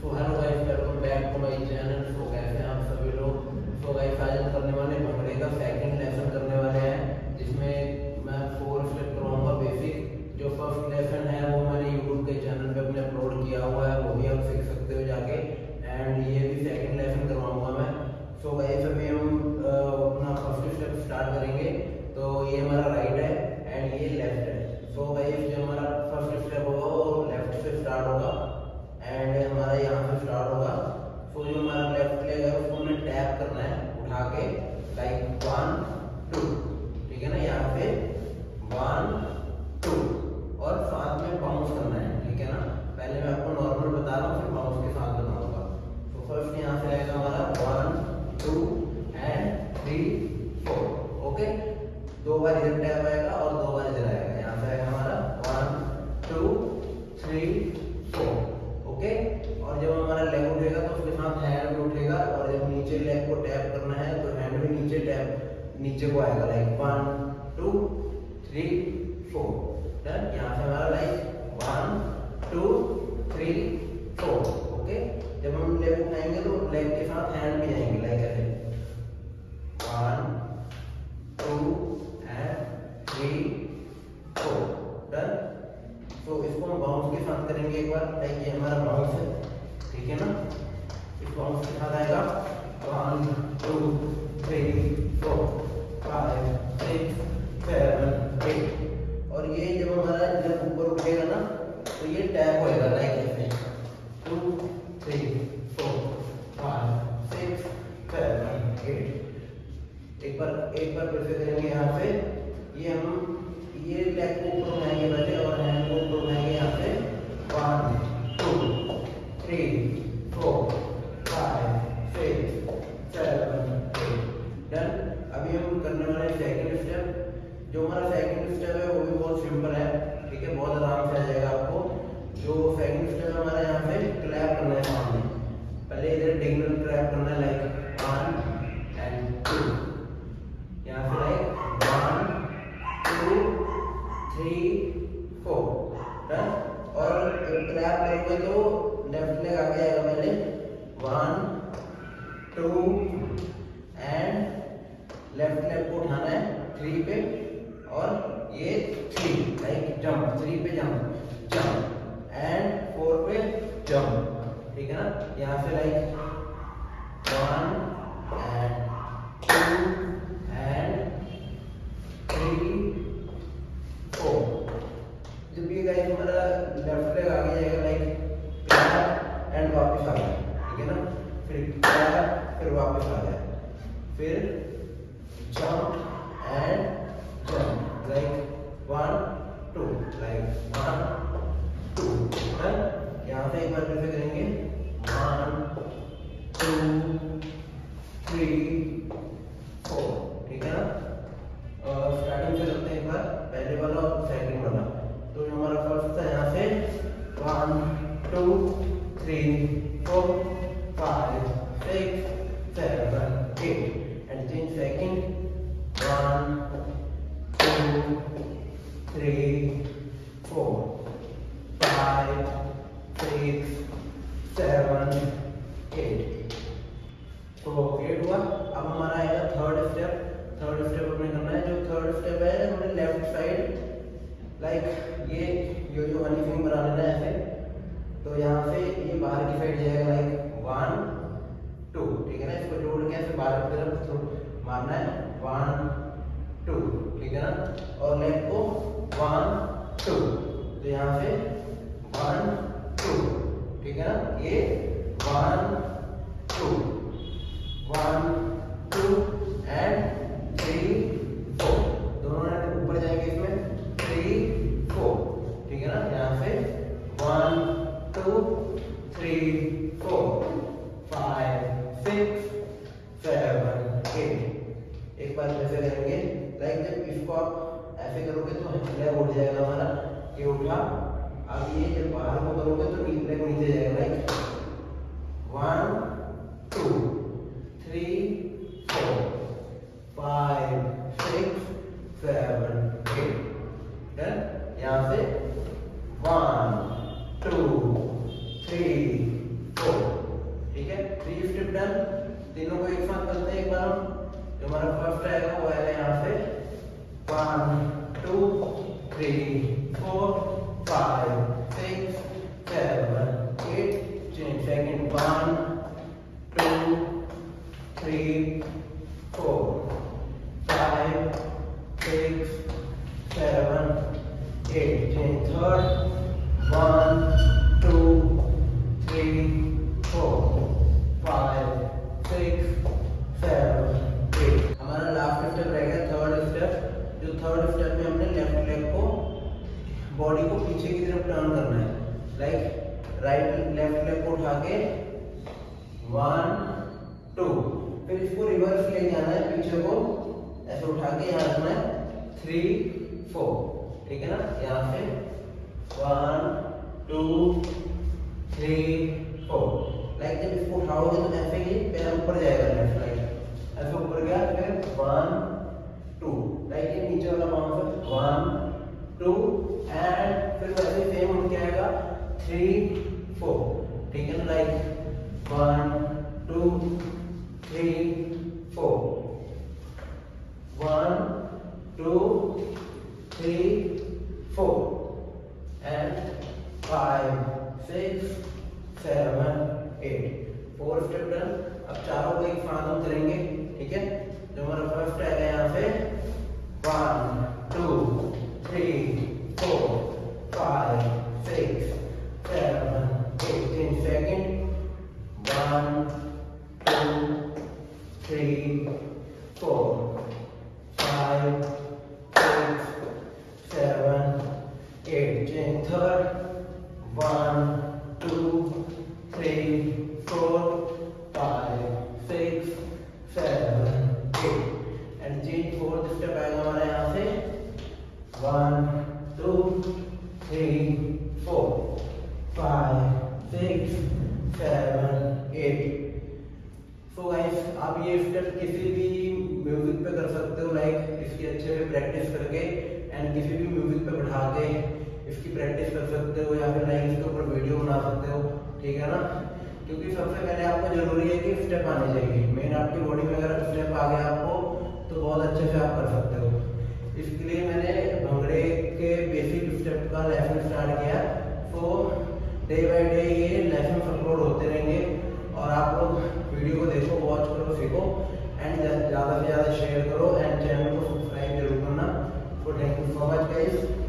So hello guys, welcome back to my channel. So कैसे हैं आप सभी लोग। सो गाइस, आज हम करने वाले भंगड़े का सेकंड लेसन करने वाले हैं, जिसमें मैं 4 स्टेप करवाऊंगा बेसिक। जो फर्स्ट लेसन है वो मैंने यूट्यूब के चैनल पे अपने अपलोड किया हुआ है, वो भी आप सीख सकते हो जाके। एंड ये भी सेकंड लेसन करवाऊंगा मैं। सो गाइस, अभी हम अपना फर्स्ट स्टेप स्टार्ट करेंगे। तो ये हमारा राइट है एंड ये लेफ्ट है। सो गाइस, जो हमारा फर्स्ट स्टेप होगा वो लेफ्ट से स्टार्ट होगा एंड हमारा यहाँ से स्टार्ट होगा। सो जो हमारा लेफ्ट लेग है उसको हमें टैप करना है उठा के, लाइक 1 2, ठीक है ना। यहाँ पे 1 2 और साथ में बाउंस करना है, ठीक है ना। पहले मैं आपको नॉर्मल बता रहा हूँ, फिर बाउंस के साथ बताऊंगा। तो फर्स्ट यहाँ से आएगा हमारा 1 2 एंड 3 4। ओके, 2 बार इधर टैप आएगा और 2 बार इधर आएगा। यहाँ से आएगा हमारा 1 2 3 4। ओके, और जब हमारा लेग उठेगा तो उसके साथ हैंड भी उठेगा, और जब नीचे लेग को टैप करना है तो हैंड भी नीचे टैप नीचे को आएगा, लाइक 1 2 3 4। डन। यहाँ से हमारा लाइक 1 2 3 4। ओके, जब हम लेग उठाएंगे तो लेग के साथ हैंड भी आएंगे, लाइक ऐसे 1 2 एंड 3 4। डन। तो इसको हम बाउंस के साथ करेंगे एक बार, लाइक ये हमारा बाउंस है, ठीक है ना। इस बाउंस के साथ आएगा 1 2 3 4 5 6 7 8। और ये जब हमारा जब ऊपर उठेगा ना तो ये टैप होएगा, लाइक ऐसे 2 3 4 5 6 7 8। एक बार फिर से करेंगे। यहाँ पे ये लेग को ऊपर उठाएंगे पहले और हैंड को ऊपर उठाएंगे। यहाँ पे 1 2 3 4 5 6 7 8। डन। अभी हम करने वाले सेकंड स्टेप। जो हमारा सेकंड स्टेप है वो भी बहुत सिंपल है, ठीक है, बहुत आराम से आ जाएगा आपको। जो सेकंड स्टेप है हमारा, यहाँ पे क्लैप करना है सामने। पहले इधर डिगनल क्लैप करना है, लाइक 1 एंड 2। यहाँ से लाइक 1 2 3 4। डन। और क्लैप करेंगे तो लेफ्ट लेग आगे आएगा पहले 1 2 एंड लेफ्ट लेग को उठाना है 3 पे, और ये 3 लाइक जंप, 3 पे जंप एंड 4 पे जंप, ठीक है ना। यहाँ से लाइक 1 एंड 2 एंड 3 4। जब ये गाइस हमारा लेफ्ट लेग आगे जाएगा, लाइक क्लैप एंड वापस आ गया, ठीक है ना। फिर क्लैप, फिर वापस आ गया, फिर jump and jump, like 1 2, like 1 2। यहाँ से एक बार फिर से करेंगे 1 2 3 4, ठीक है ना। स्टार्टिंग से करते हैं एक बार, पहले वाला और सेकंड वाला। तो जो हमारा फर्स्ट था, यहाँ से 1 2 3 4 5 6 7 8। And then second 1 2 3 4 5 6 7 8। तो 8 हुआ। अब हमारा आएगा थर्ड स्टेप। थर्ड स्टेप हमें करना है। जो थर्ड स्टेप है हमें लेफ्ट साइड, लाइक ये जो हनी सिंह बना लेना है ऐसे। तो यहाँ से ये बाहर की साइड जाएगा, लाइक 1 2, ठीक है ना। इसको जोड़ के ऐसे बाहर की तरफ मारना है 1 2, ठीक है ना। और लेग को 1 2, तो यहाँ से 1 2, ठीक है ना। ये 1 2 1 2 एंड 3 4। दोनों ऊपर जाएंगे इसमें 3 4, ठीक है ना। यहाँ से 1 2 3 4 5 6 7 8। एक बार ऐसे करेंगे, लाइक जब इसको आप ऐसे करोगे तो लेग उठ जाएगा हमारा, ये उठा। अब ये जब बाहर को करोगे तो लेग नीचे जाएगा, लाइक 1 2 3 4 5 6 7 8। डन। यहाँ से 1 2 3 4 डन। तीनों को एक साथ करते हैं एक बार हम। जो हमारा फर्स्ट आएगा वो आएगा यहाँ से 1 2 3 4 5 6 7 8 चेंज। Second 1 2 3 4 5 6 7 8 change. थर्ड 1 2 3 4 5 6 7 8। हमारा लास्ट स्टेप रहेगा थर्ड स्टेप। जो थर्ड स्टेप में हमने लेफ्ट लेग को बॉडी को पीछे की तरफ टर्न करना है। लाइक राइट लेफ्ट लेग को उठा के 1 2, फिर इसको रिवर्स ले जाना है, पीछे को ऐसे उठा के यहाँ रखना है 3 4। ठीक है ना। यहाँ से 1 2 3 4। लाइक जब इसको उठाओगे तो ऐसे ही पैर ऊपर जाएगा लेफ्ट साइड, ऐसे ऊपर गया। फिर 1 2, लाइक ये नीचे वाला बाउंस 1 2 एंड फिर वैसे सेम उठ के आएगा 3 4। ठीक है ना। Like 1 2 3 4 1 2 3 4 and 5 6 7 8। 4 step done. अब चारों को एक साथ हम करेंगे। ठीक है। जो हमारा फर्स्ट आएगा यहाँ से 1 2 3 4 5 6 7 8। Second 1 2 3 4 5 6 7 8। Change. Third 1 2 3 4 5 6 7 8 and change. Fourth step आएगा हमारा यहाँ से 1 2 3 4 5 6 7 8। सो गाइस आप ये स्टेप किसी भी म्यूजिक पे कर सकते हो, लाइक इसकी अच्छे से प्रैक्टिस करके एंड किसी भी म्यूजिक पे बैठा के इसकी प्रैक्टिस कर सकते हो, या फिर लाइक इसके ऊपर वीडियो बना सकते हो। ठीक है ना। क्योंकि सबसे पहले आपको जरूरी है कि स्टेप आने चाहिए। मेन आपकी बॉडी में अगर स्टेप आ गया आपको तो बहुत अच्छे से आप कर सकते हो। इसके लिए मैंने भंगड़े के बेसिक स्टेप का लेसन स्टार्ट किया। सो डे बाय डे ये लेसन अपलोड होते रहेंगे और आप लोग वीडियो को देखो, वॉच करो, सीखो एंड ज़्यादा से ज़्यादा शेयर करो एंड चैनल को सब्सक्राइब जरूर करना। So thank you so much guys.